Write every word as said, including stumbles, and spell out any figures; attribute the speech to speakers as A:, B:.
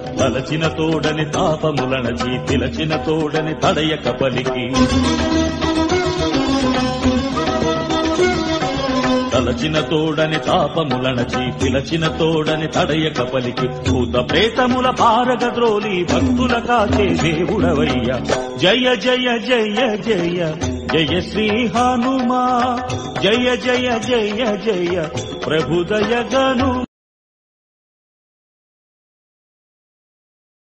A: తలచిన తోడని తాపములనచి పిలచిన తోడని తడయక పలికి తలచిన తోడని తాపములనచి పిలచిన తోడని తడయక పలికి భూత ప్రేతముల పారగద్రోలి భక్తుల కాచే దేవుడవయ్య జయ జయ జయ జయ జయ శ్రీ హనుమా జయ జయ జయ జయ ప్రభుదయ గను